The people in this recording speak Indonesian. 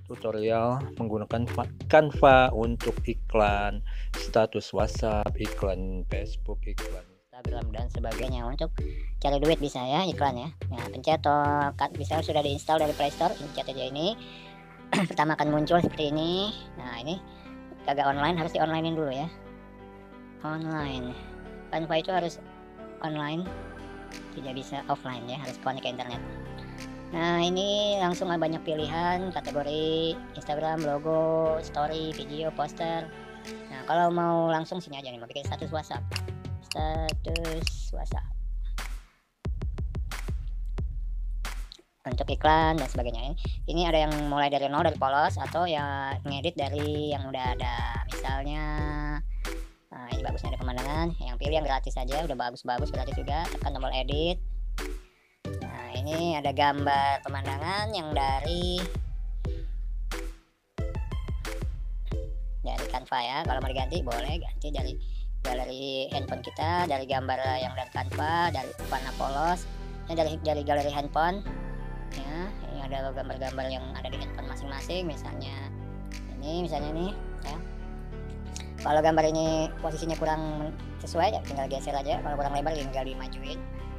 tutorial menggunakan Canva untuk iklan status WhatsApp, iklan Facebook, iklan Instagram dan sebagainya. Untuk cari duit bisa ya iklan ya. Nah, pencet bisa sudah diinstal dari Play Store, pencet aja ini. Pertama akan muncul seperti ini. Nah, ini kagak online, harus di onlinein dulu ya. Online. Canva itu harus online, tidak bisa offline ya, harus connect ke internet. Nah, ini langsung banyak pilihan kategori Instagram, logo, story, video, poster. Nah, kalau mau langsung sini aja nih, mau bikin status WhatsApp. Status WhatsApp. Untuk iklan dan sebagainya. Ini ada yang mulai dari nol, dari polos, atau ya ngedit dari yang udah ada. Misalnya nah, ini bagusnya ada pemandangan, yang pilih yang gratis saja, udah bagus-bagus gratis juga, tekan tombol edit. Nah, ini ada gambar pemandangan yang dari Canva ya. Kalau mau diganti boleh ganti dari galeri handphone kita, dari gambar yang dari Canva, dari warna polos, ini dari galeri handphone ya. Ini ada gambar-gambar yang ada di handphone masing-masing, misalnya ini ya. Kalau gambar ini posisinya kurang sesuai ya tinggal geser aja, kalau kurang lebar tinggal dimajuin.